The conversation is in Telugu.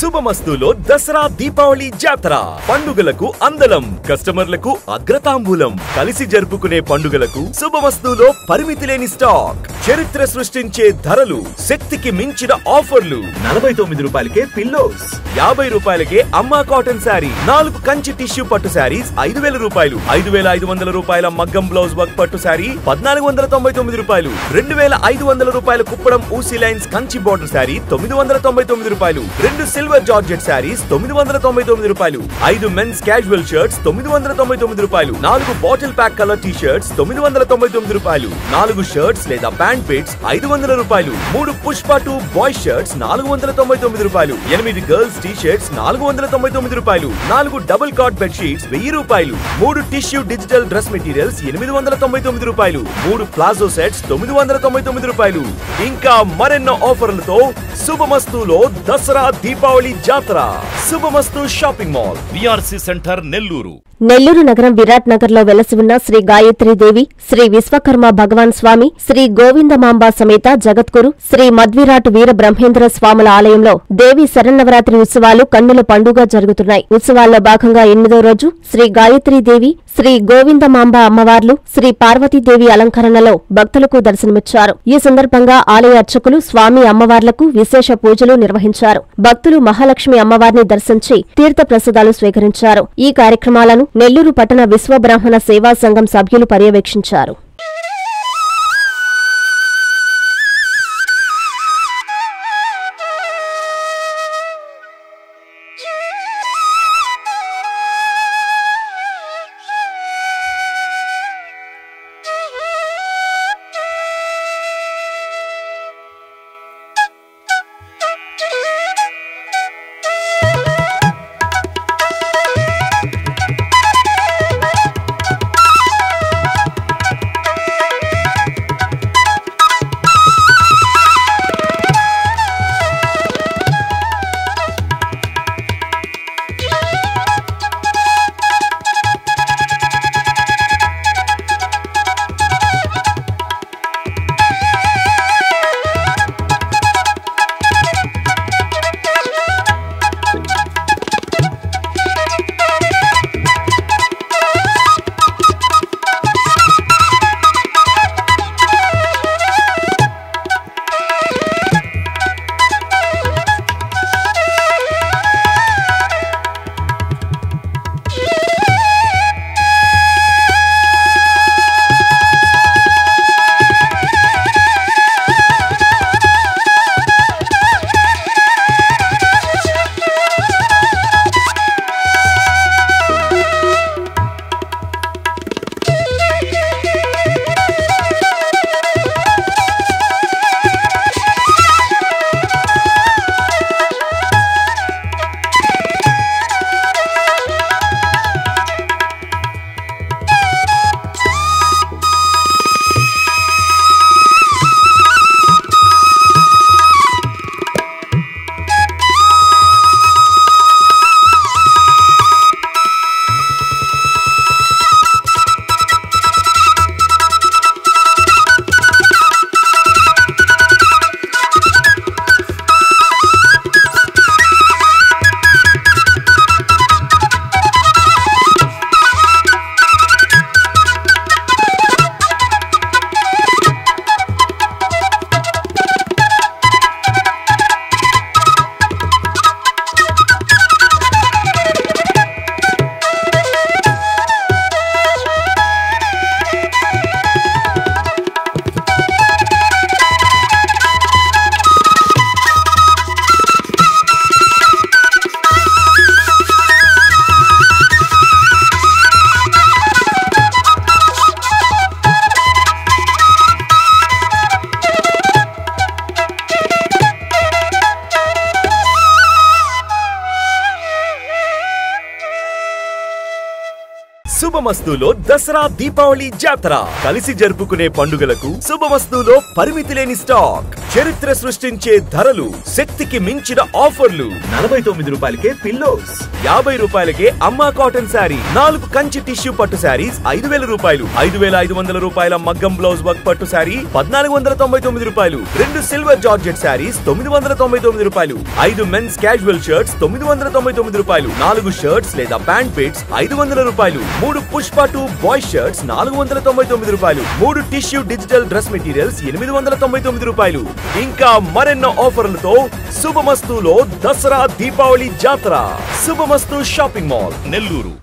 శుభమస్తులో దసరా దీపావళి జాతర పండుగలకు అందలం కస్టమర్లకు అగ్రతాంబూలం కలిసి జరుపుకునే పండుగలకు శుభమస్తులో పరిమితి లేని స్టాక్ చరిత్ర సృష్టించే ధరలు శక్తికి మించిన ఆఫర్లు 49 రూపాయలకే పిల్లోస్ 50 రూపాయలకే అమ్మా కాటన్ శారీ 4 కంచి టిష్యూ పట్టు శారీస్ 5000 రూపాయలు 5500 రూపాయల మగ్గం బ్లౌజ్ వర్క్ పట్టు శారీ 1499 రూపాయలు 2500 రూపాయల కుప్పడం ఊసి లైన్స్ కంచి బోర్డర్ శారీ 999 రూపాయలు 2 సిల్వర్ జార్జెట్ శారీస్ 999 రూపాయలు 5 మెన్స్ క్యాజువల్ షర్ట్స్ 999 రూపాయలు 4 bottle pack colour T shirts 999 రూపాయలు 4 షర్ట్స్ లేదా ప్యాంట్ పిట్స్ 500 రూపాయలు 3 పుష్ప 2 బాయ్ షర్ట్స్ 499 రూపాయలు 8 గర్ల్స్ టీ షర్ట్స్ 499 రూపాయలు 4 డబుల్ కాట్ బెడ్ షీట్స్ 1000 రూపాయలు 3 టిష్యూ డిజిటల్ డ్రెస్ మెటీరియల్స్ 899 రూపాయలు 3 ప్లాజో సెట్స్ 999 రూపాయలు ఇంకా మరెన్నో ఆఫర్లతో శుభమస్తులో దసరా దీపావళి జాతర Subhamasthu shopping mall VRC centre Nellore. Nellore నగరం విరాట్ నగర్ లో వెలసి ఉన్న శ్రీ గాయత్రీదేవి శ్రీ విశ్వకర్మ భగవాన్ స్వామి శ్రీ గోవిందమాంబ సమేత జగద్గురు శ్రీ మధ్విరాట్ వీర బ్రహ్మేంద్ర స్వాముల ఆలయంలో దేవి శరన్నవరాత్రి ఉత్సవాలు కన్నుల పండుగ జరుగుతున్నాయి. ఉత్సవాల్లో భాగంగా 8వ రోజు శ్రీ గాయత్రీదేవి శ్రీ గోవిందమాంబ అమ్మవార్లు శ్రీ పార్వతీదేవి అలంకరణలో భక్తులకు దర్శనమిచ్చారు. ఈ సందర్భంగా ఆలయ అర్చకులు స్వామి అమ్మవార్లకు విశేష పూజలు నిర్వహించారు. భక్తులు మహాలక్ష్మి అమ్మవారిని దర్శించి తీర్థ ప్రసాదాలు స్వీకరించారు. ఈ కార్యక్రమాలను నెల్లూరు పట్టణ విశ్వబ్రాహ్మణ సేవా సంఘం సభ్యులు పర్యవేక్షించారు. శుభమస్తులో దసరా దీపావళి జాతర కలిసి జరుపుకునే పండుగలకు శుభమస్తులో పరిమితి లేని స్టాక్ చరిత్ర సృష్టించే ధరలు, శక్తికి మించిన ఆఫర్లు. 49 రూపాయలకే పిల్లోస్, 50 రూపాయలకే అమ్మా కాటన్ శారీ, 4 కంచి టిష్యూ పట్టు శారీస్ 5,000 రూపాయలు, 5,500 రూపాయల మగ్గం బ్లౌజ్ వర్క్ పట్టు శారీ 1,499 రూపాయలు, 2 సిల్వర్ జార్జెట్ శారీస్ 999 రూపాయలు, 5 మెన్స్ క్యాజువల్ షర్ట్స్ 999 రూపాయలు, 4 షర్ట్స్ లేదా ప్యాంట్ పిట్స్ 500 రూపాయలు, 3 పుష్ప 2 బాయ్స్ షర్ట్స్ 499 రూపాయలు, 3 టిష్యూ డిజిటల్ డ్రెస్ మెటీరియల్స్ 899 రూపాయలు. ఇంకా మరెన్నో ఆఫర్లతో శుభమస్తులో దసరా దీపావళి జాతర. Subhamasthu shopping mall, Nellore.